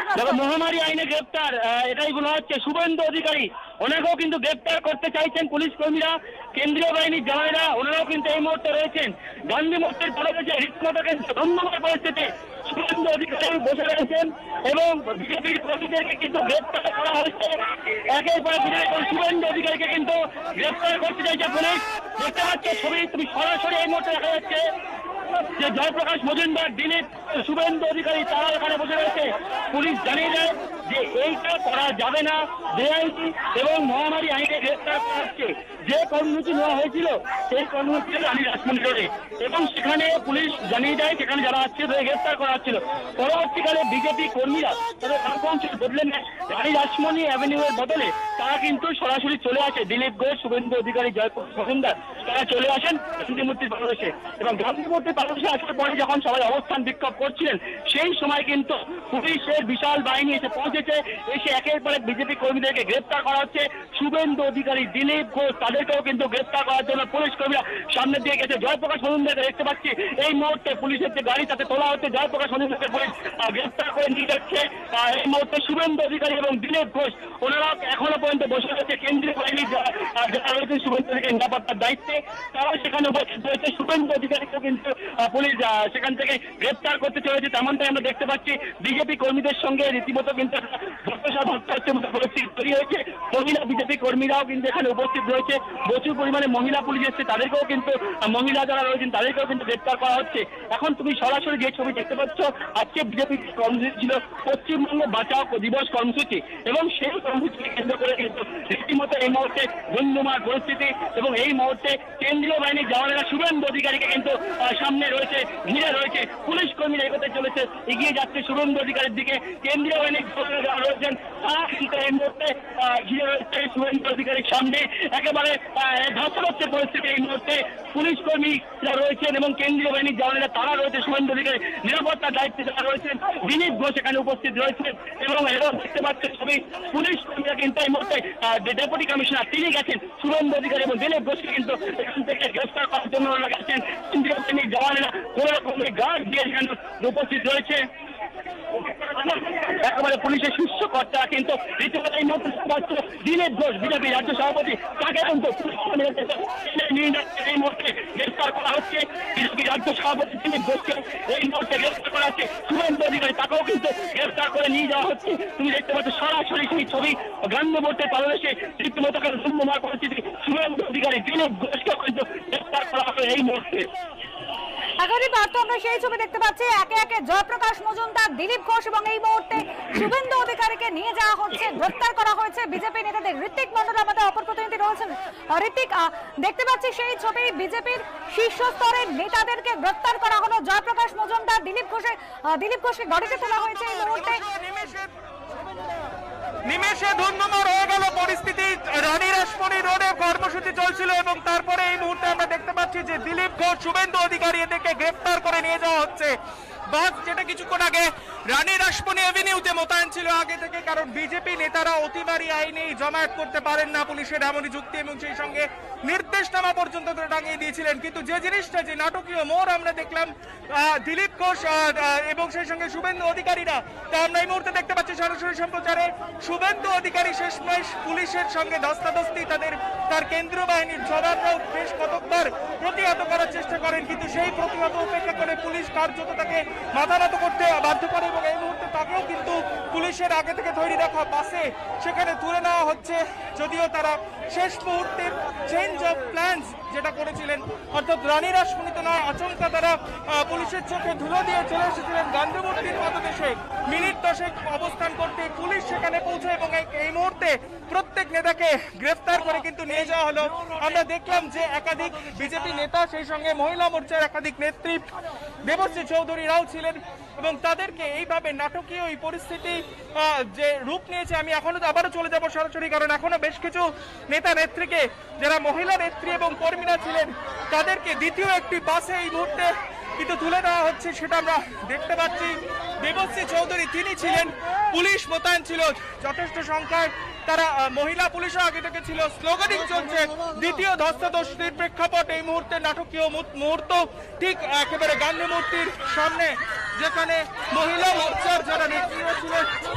দেখো মহামারী আইনে গ্রেপ্তার এটাই বলা হচ্ছে। শুভেন্দু অধিকারী ওনাকেও কিন্তু গ্রেপ্তার করতে চাইছেন পুলিশ কর্মীরা, কেন্দ্রীয় বাহিনীর জওয়ানেরা, ওনারাও কিন্তু এই মুহূর্তে রয়েছেন গান্ধী মূর্তির পরিবেশে রীতিমতো কিন্তু ধন্যবাদ পরিস্থিতি। শুভেন্দু অধিকারী বসে রয়েছেন এবং বিজেপির কর্মীদেরকে কিন্তু গ্রেপ্তার করা হয়েছে। একের পর শুভেন্দু অধিকারীকে কিন্তু গ্রেপ্তার করতে চাইছে পুলিশ। দেখতে পাচ্ছে ছবি, তুমি সরাসরি এই মুহূর্তে দেখা যাচ্ছে যে জয়প্রকাশ মজুমদার, দিলীপ, শুভেন্দু অধিকারী তারা এখানে বসে রয়েছে। পুলিশ জানিয়ে দেয় যে এইটা করা যাবে না, বেআইনি এবং মহামারী আইনে গ্রেপ্তার করা হচ্ছে। যে কর্মসূচি নেওয়া হয়েছিল সেই কর্মসূচি রানী রাসমণি রোডে, এবং সেখানে পুলিশ জানিয়ে দেয় সেখানে যারা আসছে তাদের গ্রেপ্তার করা হচ্ছিল। পরবর্তীকালে বিজেপি কর্মীরা তাদের কর্মসূচি বদলে নেয়, রানী রাসমণি অ্যাভিনিউ এর বদলে তারা কিন্তু সরাসরি চলে আসে। দিলীপ ঘোষ, শুভেন্দু অধিকারী, জয়প্রকাশ মজুমদার তারা চলে আসেন গান্ধী মূর্তির পাদদেশে। এবং গান্ধী মূর্তির পাদদেশে আসার পরে যখন সবাই অবস্থান বিক্ষোভ করছিলেন সেই সময় কিন্তু পুলিশের বিশাল বাহিনী এসে পৌঁছেছে। এসে একের পর এক বিজেপি কর্মীদেরকে গ্রেপ্তার করা হচ্ছে। শুভেন্দু অধিকারী, দিলীপ ঘোষ তাদেরকেও কিন্তু গ্রেপ্তার করার জন্য পুলিশ কর্মীরা সামনে দিয়ে গেছে। জয়প্রকাশ মজুমদারকে দেখতে পাচ্ছি এই মুহূর্তে পুলিশের যে গাড়ি তাতে তোলা হচ্ছে, জয়প্রকাশ মজুমদারকে পুলিশ গ্রেপ্তার করে নিয়ে যাচ্ছে। এই মুহূর্তে শুভেন্দু অধিকারী এবং দিলীপ ঘোষ ওনারা এখনো পর্যন্ত বসে রয়েছে কেন্দ্রীয় বাহিনী যারা রয়েছে শুভেন্দু অধিকারী নিরাপত্তার দায়িত্বে, তারাও সেখানে উপস্থিত রয়েছে। শুভেন্দু অধিকারীকেও কিন্তু পুলিশ সেখান থেকে গ্রেপ্তার করতে চলেছে, তেমনটাই আমরা দেখতে পাচ্ছি। বিজেপি কর্মীদের সঙ্গে রীতিমতো কিন্তু পরিস্থিতি তৈরি হয়েছে। মহিলা বিজেপি কর্মীরাও কিন্তু এখানে উপস্থিত রয়েছে, প্রচুর পরিমাণে মহিলা পুলিশ এসছে, তাদেরকেও কিন্তু মহিলা যারা রয়েছেন তাদেরকেও কিন্তু গ্রেপ্তার করা হচ্ছে। এখন তুমি সরাসরি যে ছবি দেখতে পাচ্ছ, আজকে বিজেপির কর্মসূচি ছিল পশ্চিমবঙ্গ বাঁচাও দিবস কর্মসূচি, এবং সেই কর্মসূচিকে কেন্দ্র করে কিন্তু রীতিমতো এই মুহূর্তে ধুমধুমার পরিস্থিতি। এবং এই মুহূর্তে কেন্দ্রীয় বাহিনীর জওয়ানেরা শুভেন্দু অধিকারীকে কিন্তু সামনে রয়েছে, ঘিরে রয়েছে। পুলিশ কর্মীরা এগোতে চলেছে, এগিয়ে যাচ্ছে শুভেন্দু অধিকারীর দিকে। কেন্দ্রীয় বাহিনীর জওয়ানেরা যারা রয়েছেন তারা কিন্তু এই মুহূর্তে ঘিরে রয়েছে শুভেন্দু অধিকারীর সামনে। একেবারে ধস্তাধস্তি পরিস্থিতি এই মুহূর্তে। পুলিশ কর্মী যারা রয়েছেন এবং কেন্দ্রীয় বাহিনীর জওয়ানেরা তারা রয়েছে শুভেন্দু অধিকারী নিরাপত্তার দায়িত্বে যারা রয়েছেন। দিলীপ ঘোষ এখানে উপস্থিত রয়েছেন এবং এরাও দেখতে পাচ্ছেন ছবি। পুলিশ কর্মীরা কিন্তু এই মুহূর্তে ডেপুটি কমিশনার তিনি গেছেন শুভেন্দু অধিকারী এবং দিলীপ ঘোষকে কিন্তু এখান থেকে গ্রেফতার করার জন্য ওনারা গেছেন। কেন্দ্রীয় বাহিনীর জওয়ানেরা কোনো রকমের গার্ড দিয়ে এখানে উপস্থিত রয়েছে। একেবারে পুলিশের শীর্ষ কর্তা কিন্তু রীতিমতো এই মুহূর্তে দিলীপ ঘোষ বিজেপি রাজ্য সভাপতি, তাকে কিন্তু এই মুহূর্তে গ্রেফতার করা হচ্ছে। বিজেপি রাজ্য সভাপতি দিলীপ ঘোষকে এই মুহূর্তে গ্রেফতার করা হচ্ছে। শুভেন্দু অধিকারী তাকেও কিন্তু গ্রেফতার করে নিয়ে যাওয়া হচ্ছে। তুমি দেখতে পাচ্ছ সরাসরি সেই ছবি গান্ধী মূর্তির পাদদেশে রীতিমতো ধুমধুমার পরিস্থিতি। শুভেন্দু অধিকারী, দিলীপ ঘোষকেও কিন্তু গ্রেফতার করা হবে এই মুহূর্তে। এখনই বার্তা আমরা সেই ছবি দেখতে পাচ্ছি, একে একে জয়প্রকাশ মজুমদার, দিলীপ ঘোষ এবং এই মুহূর্তে শুভেন্দু অধিকারীকে নিয়ে যাওয়া হচ্ছে, গ্রেফতার করা হয়েছে বিজেপি নেতাদের। ঋত্বিক মন্ডল আমাদের অপর প্রতিনিধি রয়েছেন। ঋত্বিক, দেখতে পাচ্ছি সেই ছবি, বিজেপির শীর্ষ স্তরের নেতাদেরকে গ্রেফতার করা হলো। জয়প্রকাশ মজুমদার, দিলীপ ঘোষকে গাড়িতে তোলা হয়েছে এই মুহূর্তে। নিমেষে ধুমধুমার হয়ে গেল পরিস্থিতি। রানী রাসমণি রোডে কর্মসূচি চলছিল এবং তারপরে এই মুহূর্তে আমরা দেখতে পাচ্ছি যে দিলীপ ঘোষ, শুভেন্দু অধিকারী এদেরকে গ্রেফতার করে নিয়ে যাওয়া হচ্ছে। বাস যেটা কিছুক্ষণ আগে রানী রাসমণি এভিনিউতে মোতায়েন ছিল আগে থেকে, কারণ বিজেপি নেতারা অতিমারি আইনে জমায়েত করতে পারেন না, পুলিশের এমনই যুক্তি এবং সেই সঙ্গে নির্দেশনামা পর্যন্ত টাঙিয়ে দিয়েছিলেন। কিন্তু যে জিনিসটা, যে নাটকীয় মোড় আমরা দেখলাম দিলীপ ঘোষ এবং সেই সঙ্গে শুভেন্দু অধিকারীরা, তা আমরা এই মুহূর্তে দেখতে পাচ্ছি সরাসরি সম্প্রচারে। শুভেন্দু অধিকারী শেষমেশ পুলিশের সঙ্গে ধস্তাধস্তি, তার কেন্দ্রীয় বাহিনীর জওয়ানরাও বেশ কতকবার প্রতিহত করার চেষ্টা করেন, কিন্তু সেই প্রতিহত উপেক্ষা করে পুলিশ কার্যত তাকে মাথা নত করতে বাধ্য করে এবং এই মুহূর্তে তাকেও কিন্তু পুলিশের আগে থেকে তৈরি রাখা বাসে সেখানে তুলে নেওয়া হচ্ছে। যদিও তারা শেষ মুহূর্তের চেঞ্জ অফ প্ল্যান্স যেটা করেছিলেন, অর্থাৎ রানী রাসমণিতে নয়, আচমকা তারা পুলিশের চোখে ধুলো দিয়ে চলে এসেছিলেন গান্ধী মূর্তির পাদদেশে। মিনিট 10 অবস্থান করতে পুলিশ সেখানে পৌঁছে এবং এই মুহূর্তে প্রত্যেক নেতাকে গ্রেফতার করে কিন্তু নিয়ে যাওয়া হলো। আমরা দেখলাম যে একাধিক বিজেপি নেতা, সেই সঙ্গে মহিলা মোর্চার একাধিক নেত্রী দেবশ্রী চৌধুরীরাও ছিলেন এবং তাদেরকে এইভাবে নাটকীয় এই পরিস্থিতি যে রূপ নিয়েছে। আমি আবারও চলে যাব সরাসরি, কারণ এখনো বেশ কিছু নেতা নেত্রীকে, যারা মহিলা নেত্রী এবং কর্মীরা ছিলেন, তাদেরকে দ্বিতীয় একটি বাসে এই মুহূর্তে কিন্তু তুলে দেওয়া হচ্ছে, সেটা আমরা দেখতে পাচ্ছি। দেবশ্রী চৌধুরী তিনি ছিলেন, পুলিশ মোতায়েন ছিল যথেষ্ট সংখ্যায়, তারা মহিলা পুলিশও আগে থেকে ছিল, স্লোগানিং চলছে। দ্বিতীয় ধস্তাধস্তির প্রেক্ষাপট এই মুহূর্তে নাটকীয় মুহূর্ত ঠিক একেবারে গান্ধী মূর্তির সামনে, যেখানে মহিলা মোর্চার যারা নেতৃত্ব ছিলেন